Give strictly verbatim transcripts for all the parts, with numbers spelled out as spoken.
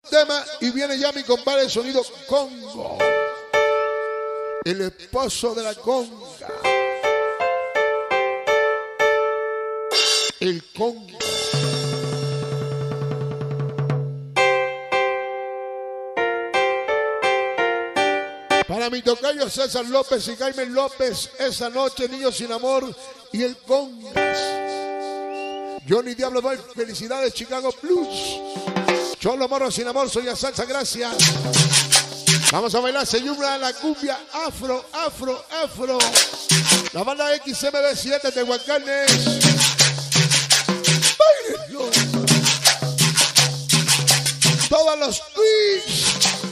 tema y viene ya mi compadre el sonido Congo. El esposo de la conga. El Congo. Para mi tocayo César López y Jaime López, esa noche, Niños sin Amor y el Congas. Johnny Diablo Boy, felicidades, Chicago Plus. Cholo Morro sin Amor, soy a salsa, gracias. Vamos a bailar, se llama la cumbia afro, afro, afro. La banda X M B siete de Huacanes. ¡Bailenlo! Todos los tweets.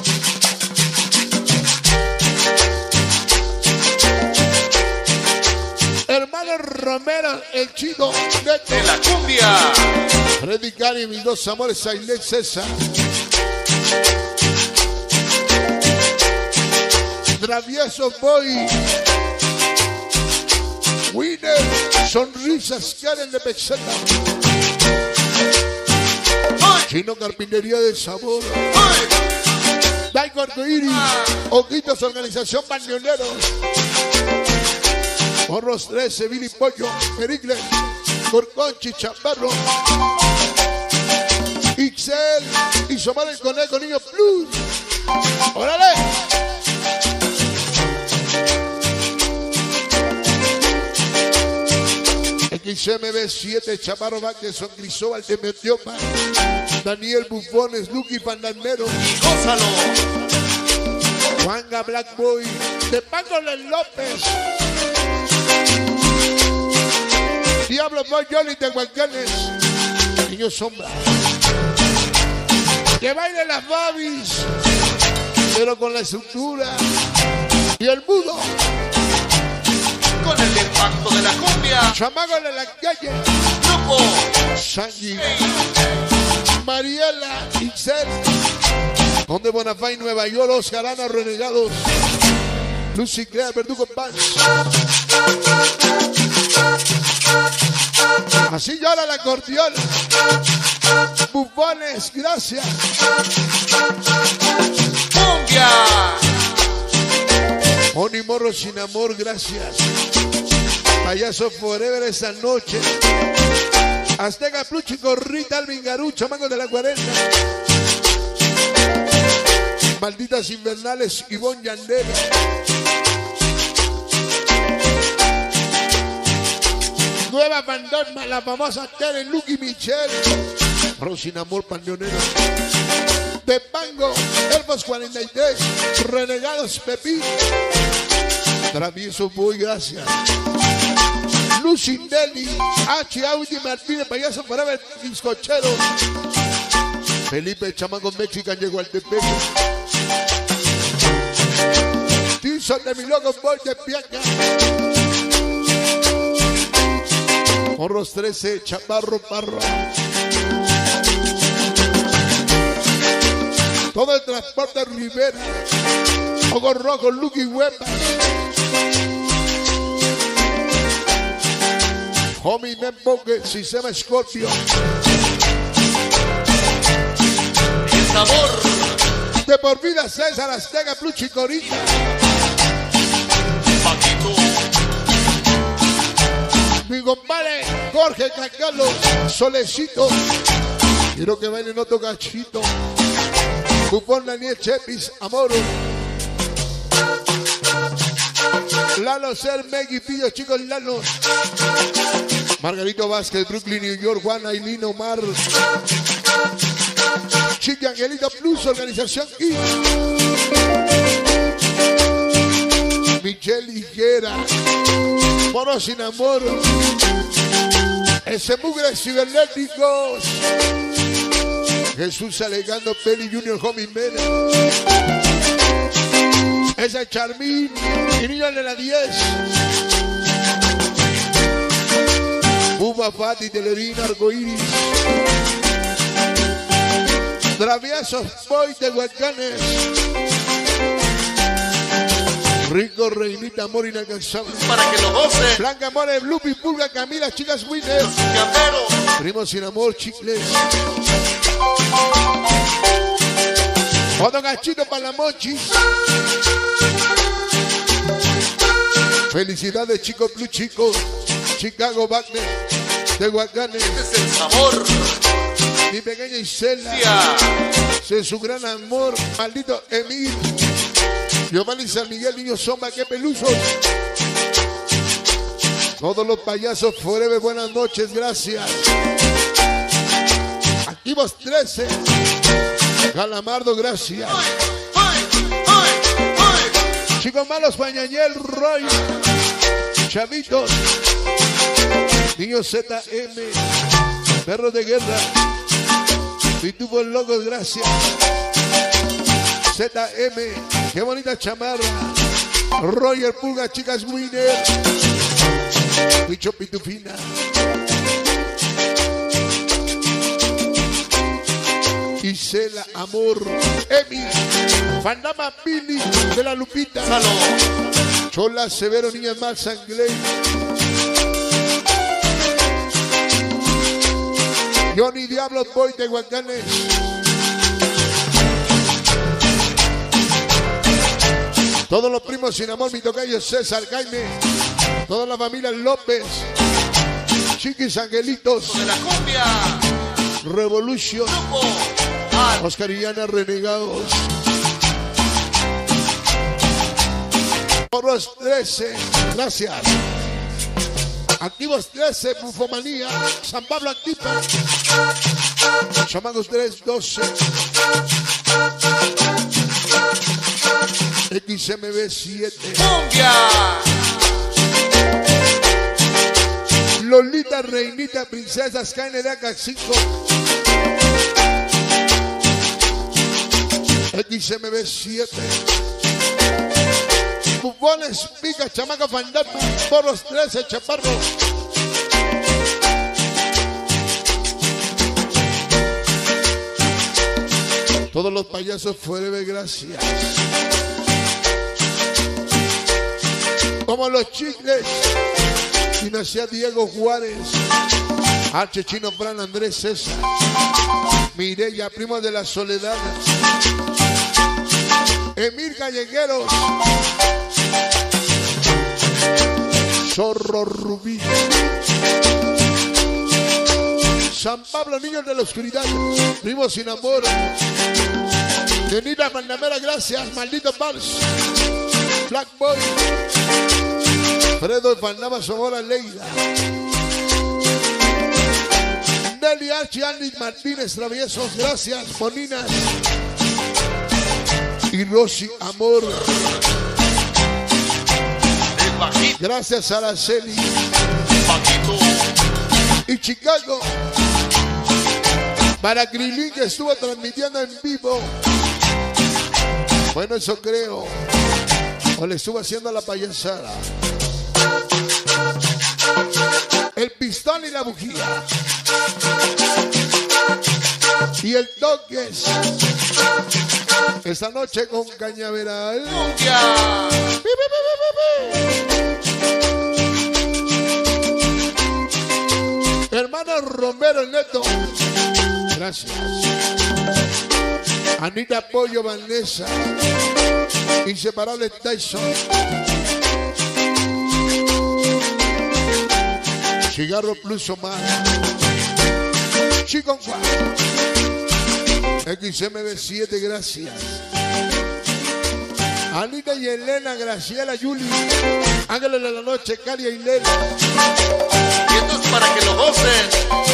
Hermano Romero, el chico neto. De la cumbia. Freddy Cari, mis dos amores, Ailet César. Travieso Boy. Winner, sonrisas, Karen de Pexeta. Chino Carpintería de Sabor. Daico Arcoiris. Ojitos, Organización Bandoneros. Morros trece, Billy Pollo, Pericles, Corconchi, Chaparro, Ixel y Somar el Conejo, Niño Plus. ¡Órale! X M B siete, Chaparro Vázquez, Cristóbal de Metiopa, Daniel Bufones, Lucky Pandamero, ¡Gózalo! Juanga Black Boy, de Paco López. Diablo Boy, Johnny de Huancanes. Niño Sombra. Que bailen las babis, pero con la estructura y el mudo. Con el impacto de la cumbia. Chamagos de la calle. Grupo Sangi. Mariela, Ixel. Conde Bonafay, Nueva York, Oscar Ana, Renegados. Lucy Clea, Verdugo Paz. Así llora la acordeón. Bufones, gracias. cumbia. Oni Morro sin Amor, gracias. Payaso Forever esa noche. Azteca Pluchi, Corrita, Alvin Garucho, Mango de la cuarenta. Malditas Invernales, Ivonne Yandera. Nueva Pandorma, la famosa Tere, Lucky Michelle. Rosin Amor, Pandeonero. De Pango, Elfos cuarenta y tres. Renegados, Pepín. Travieso Boy, gracias. Lucy Deli, H. Audi Martínez, Payaso Forever, Discochero. Felipe Chamaco Mexican llegó al Tepeque. Tilson de mi loco Boy de Piaca. Morros trece, Chaparro Parro. Todo el transporte Rivera. Ojos Rojos, Lucky Huepa. Homie Memboque, Sistema Scorpio. El sabor. De por vida César, Azteca, Pluchi, Corita. Paquito. Mi compadre Jorge Cacalo, Solecito. Quiero que bailen otro cachito. Bufón Daniel Chepis, Amoro. Lalo Ser, Meggy, Pillo, chicos, Lalo. Margarito Vázquez, Brooklyn, New York, Juan Ailín, Omar. Chiqui Angelito Plus, Organización I. Michelle Higuera. Moro sin Amor. Ese mugre cibernéticos. Jesús Alegando, Peli Junior, Homie Mena. Ese Charmín y Niños de la diez. Buba Fati, Telerina, Arcoiris. Traviesos Boy de Huacanes. Rico, Reinita, Amor Inalcanzable. Para que lo goce. Blanca More, Blupi, Pulga, Camila, Chicas Winners. Los Camperos. Primos sin Amor, Chicles. Otro gachito para la mochis. Felicidades, chicos, Blue Chicos. Chicago Wagner. De Guacanes. Este es el sabor. Mi pequeña Isela. Sí. Es su gran amor. Maldito Emil. Giovanni San Miguel, Niño Sombra, qué pelusos. Todos los payasos forever, buenas noches, gracias. Activos trece. Calamardo, gracias. Chicos malos, Pañañel, Roy. Chavitos. Niño Z M. Perros de guerra. Pitufos locos, gracias. Z M. Qué bonita chamarra. Roger Pulga, chicas Winner. Bicho Pitufina. Isela, Amor, Emi, Fanama Billy de la Lupita. Salud. Chola, Severo, Niñas Mal, Sangley. Johnny Diablo, Boy de Guacanes. Todos los primos sin amor, mi tocayo César, Jaime. Toda la familia López. Chiquis Angelitos. De la cumbia. Revolution. Grupo. Oscar y Ana Renegados. Moros trece. Gracias. Activos trece. Bufomanía. San Pablo Antipa. Chamagos tres doce. X M B siete. Cumbia. Lolita, Reinita, Princesas, K N D A cinco. X M B siete. Bufones, Pica, Chamaca, Fantasma, por los trece, Chaparro. Todos los payasos forever, gracias. Como los chicles. Dinastía Diego Juárez. Arche Chino Fran Andrés César. Mireya, primo de la Soledad. Emir Gallegueros. Zorro Rubí. San Pablo, Niños de la Oscuridad. Primo sin amor. Denita Mandamera, gracias. Maldito Vals. Black Boy. Fredo Fanama, Somora, Leida. Nelly Archie, Andy Martínez, Traviesos, gracias. Moninas. Y Rosy, Amor. Gracias, Araceli. Y Chicago. Para Grilín, que estuvo transmitiendo en vivo. Bueno, eso creo. O le estuvo haciendo la payasada. El pistón y la bujía. Y el toques. Esta noche con Cañaveral. Hermano Romero Neto. Gracias. Anita Pollo, Vanessa. Inseparable Tyson. Cigarro Plus Omar. Chico Juan. X M B siete, gracias. Anita y Elena, Graciela, Yuli. Ángeles de la Noche, Caria y Lena. Y esto es para que lo gocen.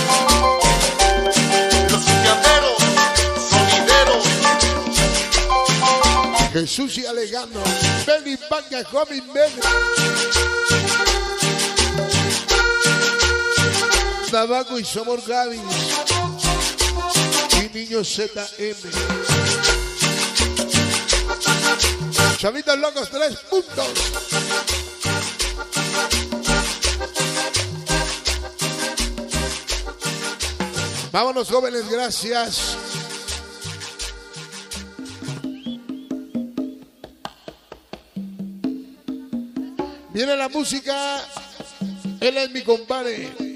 Los cumbiamberos, sonideros. Jesús y Alegano. Benny Banca, Joven Ben. Tabaco y Somor Gaby. Y Niño Z M. Chavitos locos, tres puntos. Vámonos, jóvenes, gracias. Viene la música. Él es mi compadre.